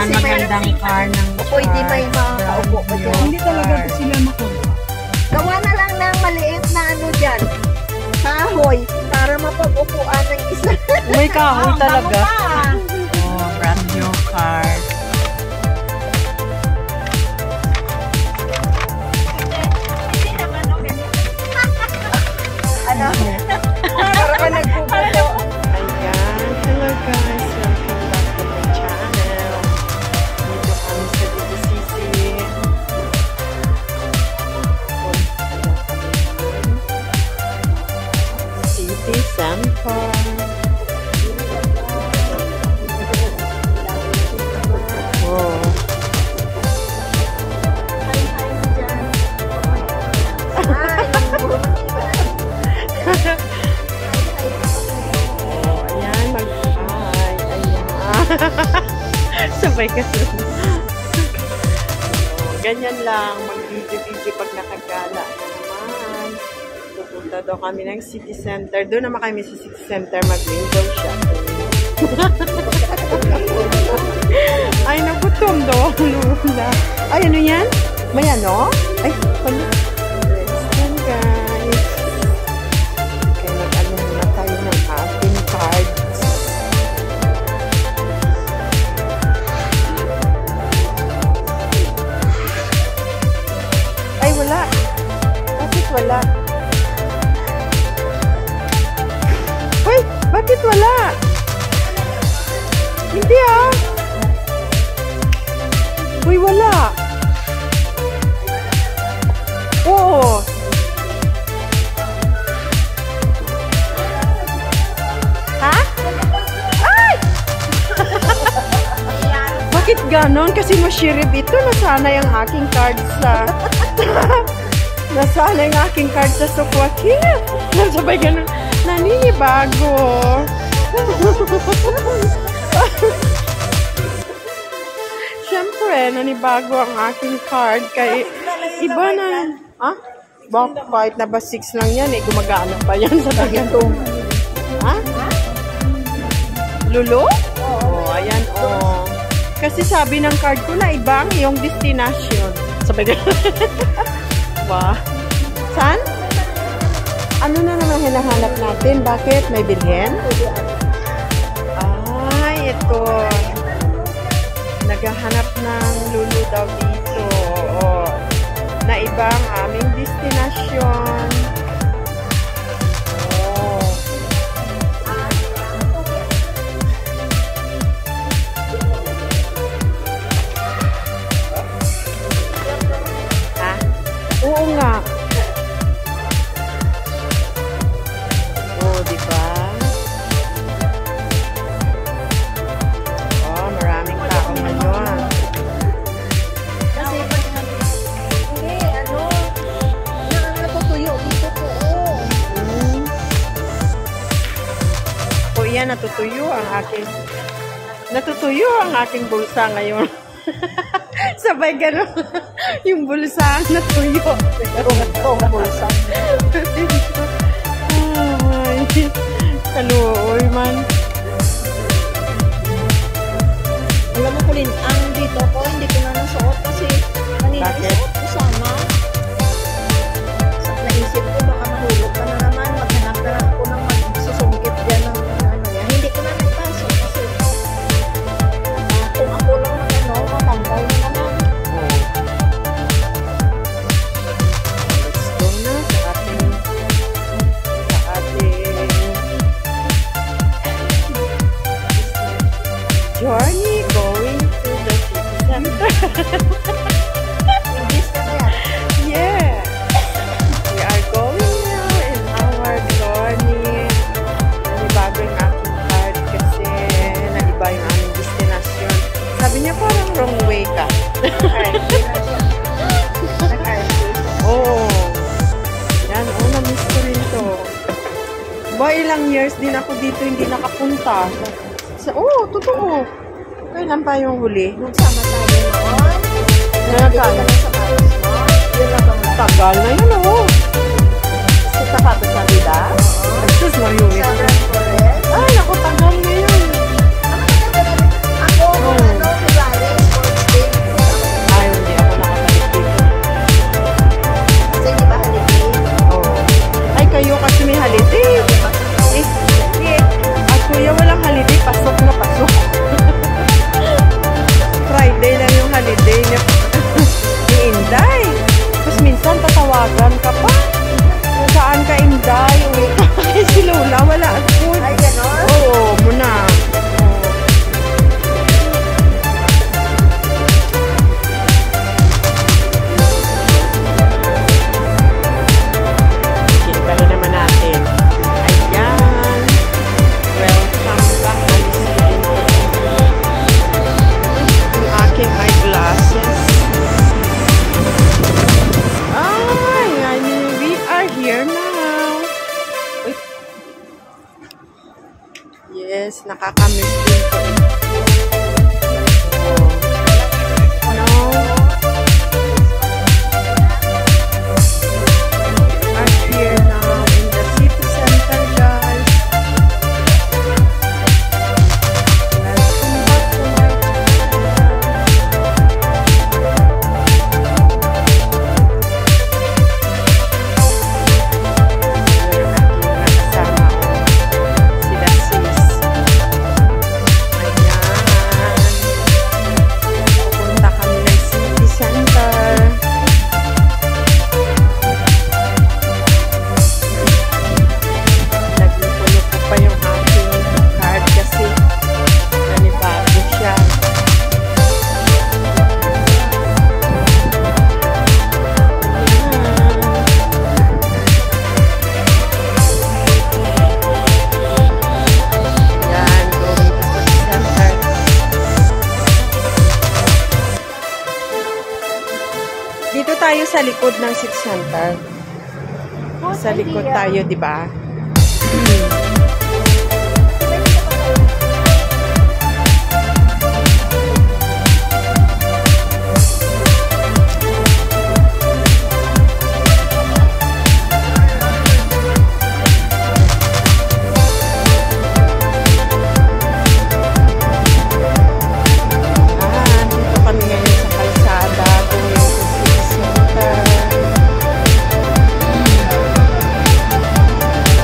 Yan, magandang car ng Opo, hindi may makakaupo ko dyan. Hindi talaga sila makunta. Gawa na lang ng maliit na ano dyan. Kahoy. Para mapag-upuan ng isa. May kahoy talaga. Bango pa. Oh, brand new car. Ano? Para pa nagpupupo. Ayan. Hello guys. Welcome back to my channel. Dito kami sa DDCC. City Center. Oh. Ayan, mag-hi. Ayan. Sabay ka sa... ganyan lang. Mag-video-video pag nakagala naman. Pupunta daw kami ng City Center. Doon naman kami sa City Center mag-window shopping. Ay, nagutom daw. Lula. Ay, ano yan? May ano? Ay, ano? Yan, guys. Okay, mag-ano muna tayo ng ating cards. Ay, wala. Bakit wala? Uy, bakit wala? Hindi ah. Uy, wala. Oo. Ha? Ay! Bakit ganon? Kasi masyirib ito. Nasana yung aking card sa... nasana yung aking card sa Sukwaki. Nasabay ganon. Naninibago. Siyempre, nanibago ang aking card kay iba na. Ha? Kahit na ba 6 lang yan, gumagana pa yan sa tagatong. Ha? Lulu? Oo, ayan, oh. Kasi sabi ng card ko na ibang yung destination. Sabi ka. Ba? Saan? Ano na naman hinahanap natin? Bakit? May bilhin? Ay, ito. Naghahanap ng Lulu daw dito. Oo. Na ibang aming destination. Oh. Ha? Oo nga. Oh, diba? Oh, maraming tao ngayon. Kasi pag hindi, ano, natutuyo dito po. O yan, natutuyo ang aking bulsa ngayon. Sabay gano'n. Yung bulsa natuyo. Tong bulsa. Ay, kaluoy man. Alam mo, Kulin, ang dito ko, hindi ko na nasuot kasi kanina Bakit? isuot ko sama. Naisip ko, baka mahulog ka na naman. Maghanap na lang ako ng magsusungkit dyan ng ano yan. Hindi ko na naipasok kasi kung ako lang ng ano, matanggal na naman. Let's go na sa ating journey going to the city center. English ka na yan. Yeah. We are going now in our journey. Nanibago yung aking card kasi naiba yung aming destination. Sabi niya parang wrong way ka. Oo. Yan, na-miss ko rin to. Ba, ilang years din ako dito hindi nakapunta. Totoo. Kailan pa yung huli? Magsama tayo noon. Nandito ka na sa Paris, no? Yun lang bang lahat? Tagal na yun, oh. Sa Sapatos sa Vida? Sus, Mario. Sa Grand Forest. Ay, ako tagal na yun. Ako, ano, February. nakakamiss din ko. No? Are here now in the city center, guys. Welcome back to my dito tayo sa likod ng city center. Sa likod tayo, di ba? Dito kami ngayon sa kalsada. Going to city center.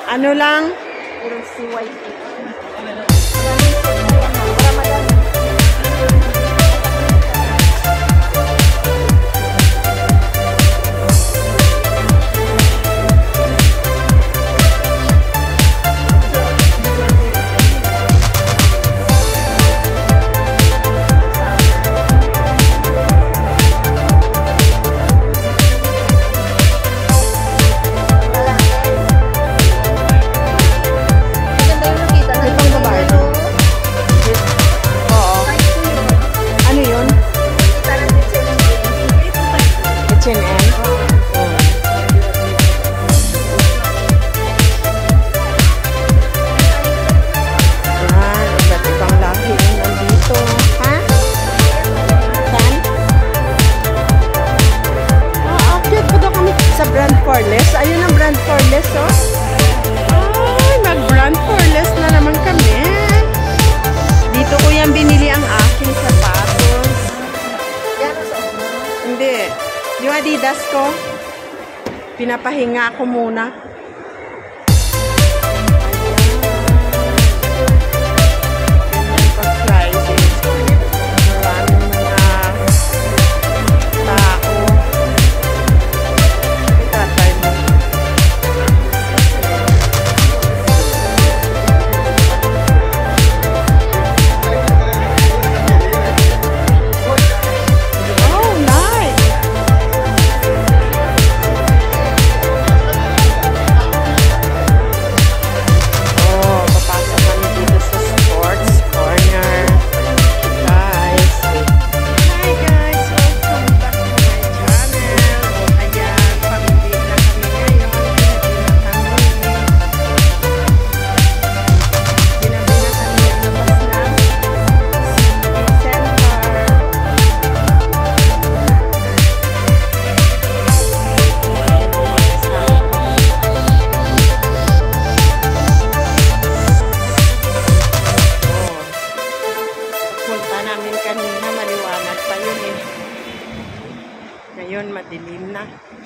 Ano lang? Puro CYP. Para madami. Maganda yung nakita na May pangbabae. Oo. Ano yun? Kita natin sa H&M? Yan, iba't ibang lahi yung nandito. Ha? Saan? Akyat pa daw kami sa Brand Forless. Ayun ang Brand Forless, oh. Ay, mag-Brand Forless na naman kami. Dito ko yan binili ang aking sapatos. Yan sa Hindi. Yung Adidas ko, pinapahinga ako muna. Ganyan pag-prices. Maraming mga tao. Tatay mo. Oh, nice! Oh, papasok kami dito sa sports corner. Guys. Hi guys! Welcome back to my channel. O, ayan, pamili na kami ngayon. Ginabi na kami ang labas ng city center. Punta namin kanina, maliwanag pa yun eh. Ngayon, madilim na.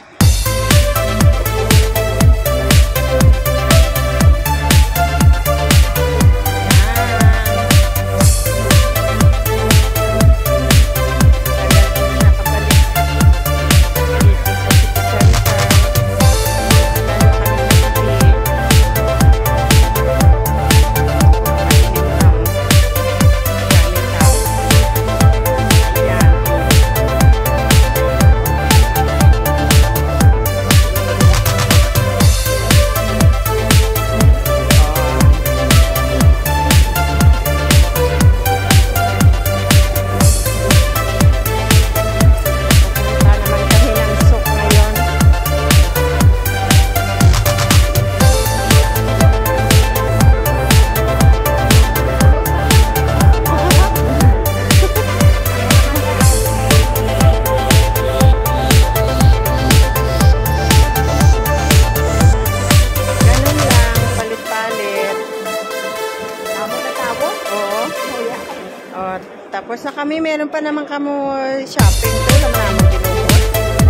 Punta naman kami ng souk ngayon. Ganun lang, palit-palit. tamo na tao. Oo. Kuya. Oh, tapos na kami, meron pa naman kamo shopping to, naman naman tinubos.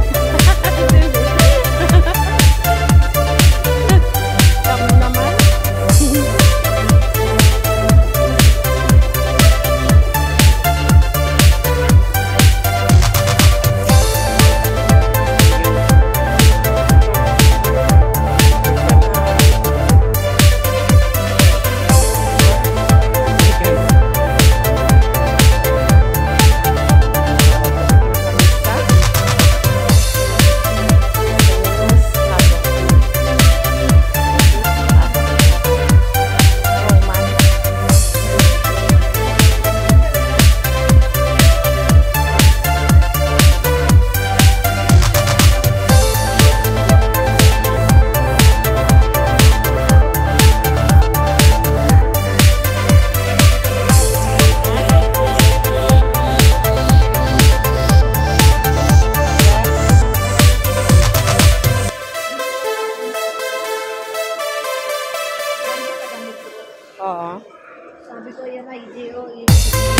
Kamu naman. Sabi ko yan ay GO.